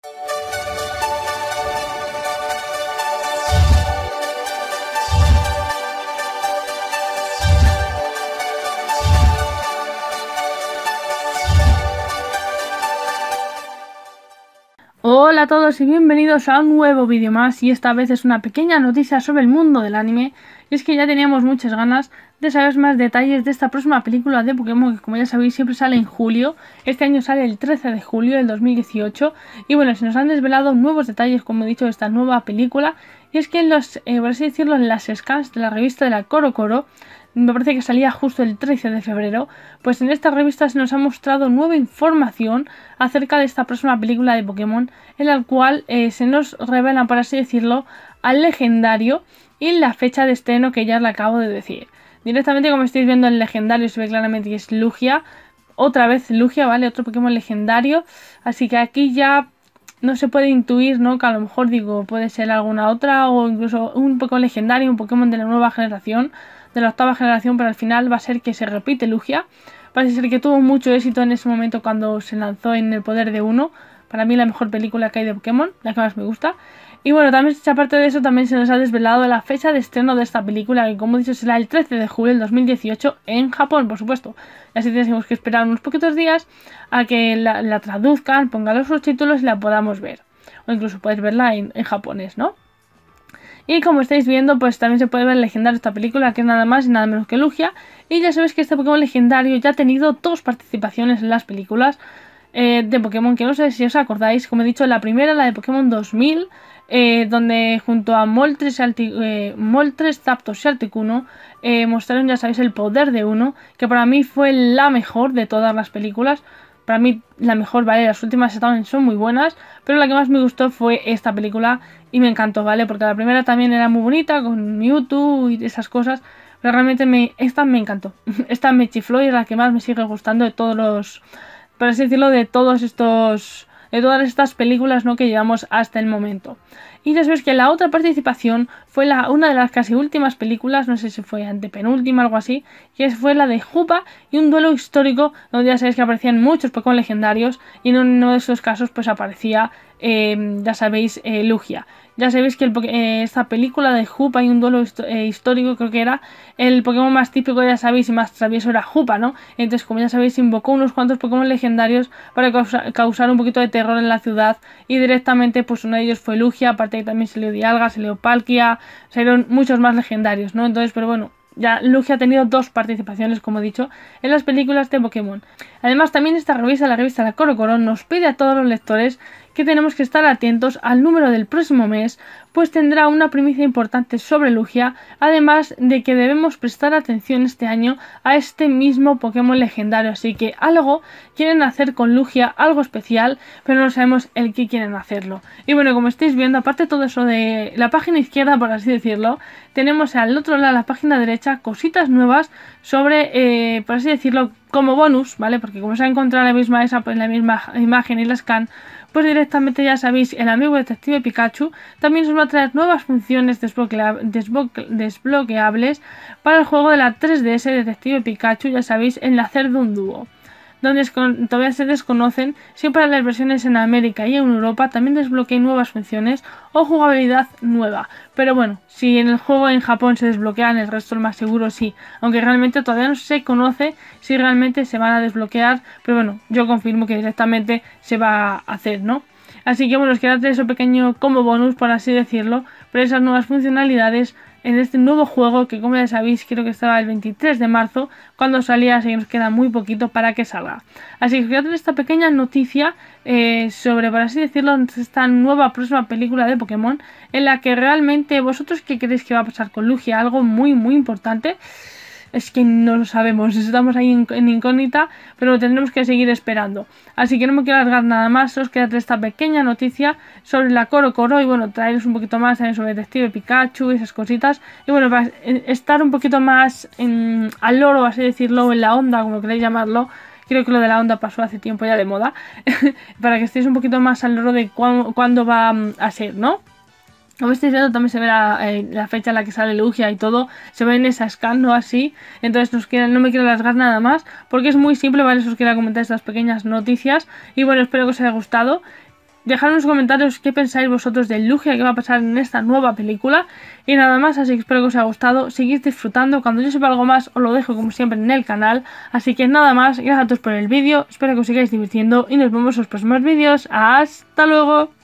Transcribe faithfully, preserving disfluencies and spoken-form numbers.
Hola a todos y bienvenidos a un nuevo vídeo más, y esta vez es una pequeña noticia sobre el mundo del anime. Y es que ya teníamos muchas ganas de saber más detalles de esta próxima película de Pokémon, que como ya sabéis siempre sale en julio. Este año sale el trece de julio del dos mil dieciocho y bueno, se nos han desvelado nuevos detalles, como he dicho, de esta nueva película. Y es que en los, eh, por así decirlo, en las scans de la revista de la CoroCoro, me parece que salía justo el trece de febrero, pues en esta revista se nos ha mostrado nueva información acerca de esta próxima película de Pokémon, en la cual eh, se nos revela, por así decirlo, al legendario y la fecha de estreno, que ya os la acabo de decir. Directamente, como estáis viendo, el legendario se ve claramente que es Lugia, otra vez Lugia, ¿vale? Otro Pokémon legendario, así que aquí ya no se puede intuir, ¿no? Que a lo mejor, digo, puede ser alguna otra, o incluso un Pokémon legendario, un Pokémon de la nueva generación, de la octava generación, pero al final va a ser que se repite Lugia. Parece ser que tuvo mucho éxito en ese momento cuando se lanzó en El Poder de Uno. Para mí la mejor película que hay de Pokémon, la que más me gusta. Y bueno, también aparte de eso, también se nos ha desvelado la fecha de estreno de esta película, que como he dicho será el trece de julio del dos mil dieciocho en Japón, por supuesto. Y así tenemos que esperar unos poquitos días a que la, la traduzcan, pongan los subtítulos y la podamos ver. O incluso puedes verla en, en japonés, ¿no? Y como estáis viendo, pues también se puede ver el legendario de esta película, que es nada más y nada menos que Lugia. Y ya sabéis que este Pokémon legendario ya ha tenido dos participaciones en las películas eh, de Pokémon, que no sé si os acordáis. Como he dicho, la primera, la de Pokémon dos mil, eh, donde junto a Moltres, eh, Moltres, Zapdos y Articuno eh, mostraron, ya sabéis, el poder de uno, que para mí fue la mejor de todas las películas. Para mí la mejor, ¿vale? Las últimas también son muy buenas, pero la que más me gustó fue esta película y me encantó, ¿vale? Porque la primera también era muy bonita, con Mewtwo y esas cosas, pero realmente me, esta me encantó. Esta me chifló y es la que más me sigue gustando de todos los, por así decirlo, de todos estos, de todas estas películas, ¿no?, que llevamos hasta el momento. Y ya sabéis que la otra participación fue la, una de las casi últimas películas, no sé si fue antepenúltima o algo así, que fue la de Hoopa y un duelo histórico, donde ya sabéis que aparecían muchos Pokémon legendarios y en uno de esos casos pues aparecía, eh, ya sabéis, eh, Lugia. Ya sabéis que el, eh, esta película de Hoopa y un duelo hist eh, histórico, creo que era el Pokémon más típico, ya sabéis, y más travieso era Hoopa, ¿no? Entonces, como ya sabéis, invocó unos cuantos Pokémon legendarios para causa causar un poquito de terror en la ciudad, y directamente pues uno de ellos fue Lugia, aparte que también se le dio Dialga, se le dio Palkia, salieron muchos más legendarios, ¿no? Entonces, pero bueno, ya Lugia ha tenido dos participaciones, como he dicho, en las películas de Pokémon. Además, también esta revista, la revista La CoroCoro, nos pide a todos los lectores que tenemos que estar atentos al número del próximo mes, pues tendrá una primicia importante sobre Lugia, además de que debemos prestar atención este año a este mismo Pokémon legendario, así que algo quieren hacer con Lugia, algo especial, pero no sabemos el qué quieren hacerlo. Y bueno, como estáis viendo, aparte de todo eso de la página izquierda, por así decirlo, tenemos al otro lado, la página derecha, cositas nuevas sobre, eh, por así decirlo, como bonus, ¿vale? Porque como se ha encontrado la misma, esa, pues, la misma imagen y la scan, pues directamente ya sabéis, el amigo detective Pikachu también nos va a traer nuevas funciones desbloquea desbloque desbloqueables para el juego de la tres D S Detective Pikachu, ya sabéis, el nacer de un dúo, donde todavía se desconocen si para las versiones en América y en Europa también desbloquean nuevas funciones o jugabilidad nueva. Pero bueno, si en el juego en Japón se desbloquean, el resto, lo más seguro sí, aunque realmente todavía no se conoce si realmente se van a desbloquear, pero bueno, yo confirmo que directamente se va a hacer, ¿no? Así que bueno, os queda traer eso pequeño como bonus, por así decirlo, por esas nuevas funcionalidades en este nuevo juego, que como ya sabéis, creo que estaba el veintitrés de marzo cuando salía, así que nos queda muy poquito para que salga. Así que os voy a traer esta pequeña noticia eh, sobre, por así decirlo, esta nueva próxima película de Pokémon, en la que realmente vosotros, ¿qué creéis que va a pasar con Lugia? Algo muy muy importante. Es que no lo sabemos, estamos ahí en, en incógnita, pero tendremos que seguir esperando. Así que no me quiero alargar nada más, os queda esta pequeña noticia sobre la CoroCoro y bueno, traeros un poquito más también sobre Detective Pikachu y esas cositas. Y bueno, para estar un poquito más en, al loro, así decirlo, en la onda, como queréis llamarlo. Creo que lo de la onda pasó hace tiempo ya de moda. Para que estéis un poquito más al loro de cuándo, cuándo va a ser, ¿no? Como estáis viendo, también se ve la, eh, la fecha en la que sale Lugia y todo, se ve en esa scan, ¿no? Así, entonces nos queda, no me quiero alargar nada más, porque es muy simple, ¿vale? Os quería comentar estas pequeñas noticias, y bueno, espero que os haya gustado. dejad en los comentarios qué pensáis vosotros del Lugia que va a pasar en esta nueva película. Y nada más, así que espero que os haya gustado, seguid disfrutando. Cuando yo sepa algo más os lo dejo como siempre en el canal. Así que nada más, gracias a todos por el vídeo, espero que os sigáis divirtiendo y nos vemos en los próximos vídeos. ¡Hasta luego!